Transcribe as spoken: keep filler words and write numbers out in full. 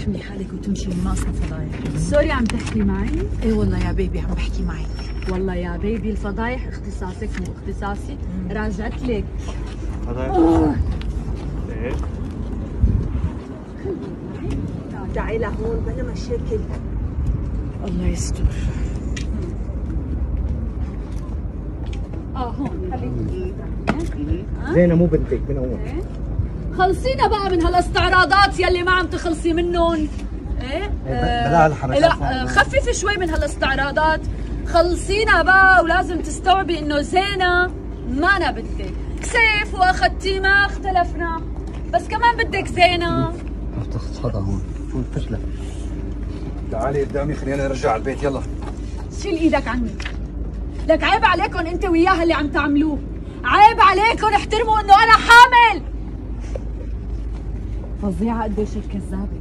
تحملي حالك وتمشي من ناقصنا فضايح. سوري عم تحكي معي؟ ايه والله يا بيبي عم بحكي معك. والله يا بيبي الفضايح اختصاصك مو اختصاصي، راجعت لك. فضايح؟ ايه؟ تعي لهون بلا مشاكل. الله يستر. اه هون خليكي. زينة مو بنتك من اول. خلصينا بقى من هالاستعراضات يلي ما عم تخلصي منهم. ايه؟ بلا هالحركات. لا خففي شوي من هالاستعراضات، خلصينا بقى ولازم تستوعبي انه زينة ما انا بدك. سيف واخدتي ما اختلفنا، بس كمان بدك زينة. تخطها هون، شو الفشلة؟ تعالي قدامي خلينا نرجع على البيت يلا. شيل ايدك عني. لك عيب عليكم انت وياها اللي عم تعملوه، عيب عليكم احترموا انه انا حامل. فظيعة قديش الكذابة.